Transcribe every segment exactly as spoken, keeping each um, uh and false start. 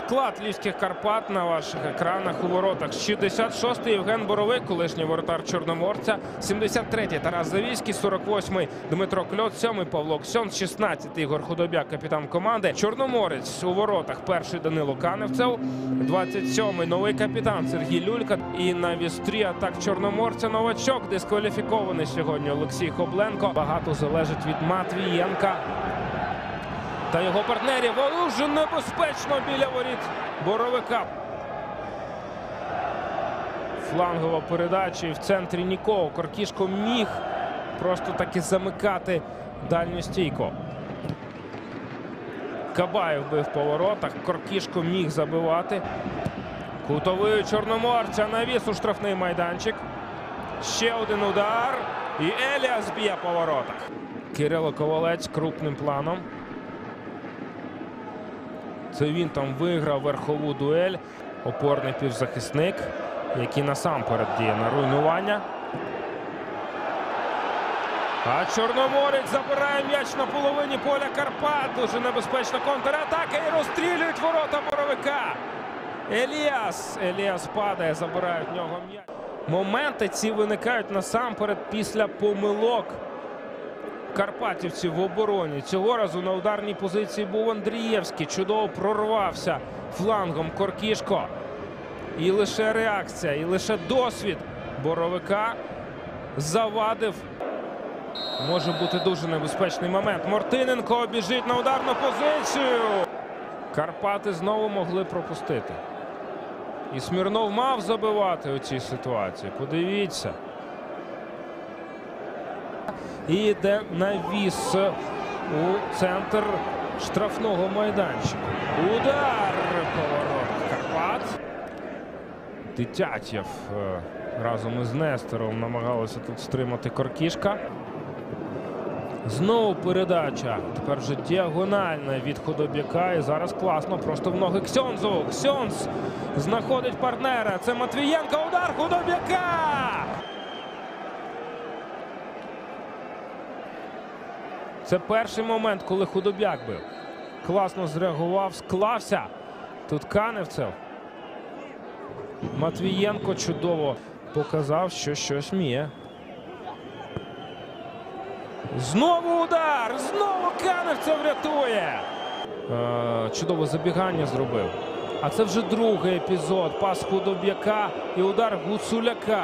Склад Львівських Карпат на ваших екранах. У воротах шістдесят шостий Євген Боровик, колишній воротар Чорноморця, сімдесят третій Тарас Завійський, сорок восьмий Дмитро Кльот, сьомий Павло Ксьонс, шістнадцятий Ігор Худобяк, капітан команди. Чорноморець у воротах перший Данило Каневцев, двадцять сьомий новий капітан Сергій Люлька. І на вістрі атак Чорноморця новачок, дискваліфікований сьогодні Олексій Хобленко. Багато залежить від Матвієнка та його партнерів. Дуже небезпечно біля воріт Боровика. Флангова передача, і в центрі нікого. Коркішко міг просто таки замикати дальню стійку. Кабаєв бив по воротах. Коркішко міг забивати. Кутовий Чорноморця, навіс у штрафний майданчик. Ще один удар. І Еліас б'є по воротах. Кирило Ковалець крупним планом. Це він там виграв верхову дуель. Опорний півзахисник, який насамперед діє на руйнування. А Чорноморець забирає м'яч на половині поля Карпат. Дуже небезпечна контратака і розстрілюють ворота Боровика. Еліас. Еліас падає, забирають в нього м'яч. Моменти ці виникають насамперед після помилок карпатівців в обороні. Цього разу на ударній позиції був Андрієвський. Чудово прорвався флангом Коркішко. І лише реакція, і лише досвід Боровика завадив. Може бути дуже небезпечний момент. Мортиненко біжить на ударну позицію. Карпати знову могли пропустити. І Смірнов мав забивати у цій ситуації. Подивіться. І йде навіс у центр штрафного майданчика. Удар по воротах Карпат. Титятєв разом із Нестером намагалися тут стримати Коркішка. Знову передача. Тепер вже діагональна від Худобяка. І зараз класно. Просто в ноги Ксьонзу. Ксьонс знаходить партнера. Це Матвієнко. Удар Худобяка! Це перший момент, коли Худобяк бив. Класно зреагував, склався. Тут Каневцев. Матвієнко чудово показав, що щось вміє. Знову удар! Знову Каневцев рятує! Е, чудове забігання зробив. А це вже другий епізод. Пас Худобяка і удар Гуцуляка.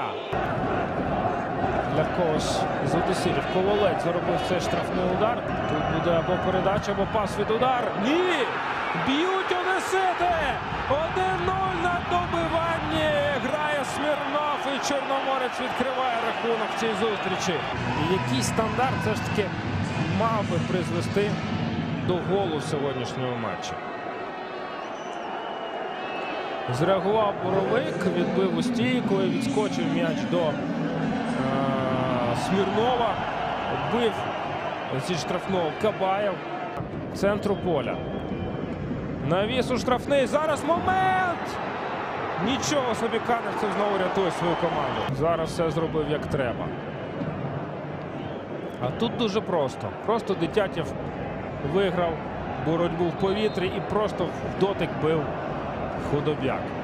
Для когось з одеситів. Ковалець заробив цей штрафний удар. Тут буде або передача, або пас від удар. Ні! Б'ють одесити! один нуль на добиванні. Грає Смірнов і Чорноморець відкриває рахунок в цій зустрічі. І який стандарт все ж таки мав би призвести до голу в сьогоднішньому матчі. Зреагував Боровик, відбив у стійку і відскочив м'яч до Смірнова. Бив зі штрафного Кабаєв. Центру поля. Навіс у штрафний. Зараз момент! Нічого собі, Каневцев знову рятує свою команду. Зараз все зробив як треба. А тут дуже просто. Просто Титятєв виграв боротьбу в повітрі і просто в дотик бив Худобяк.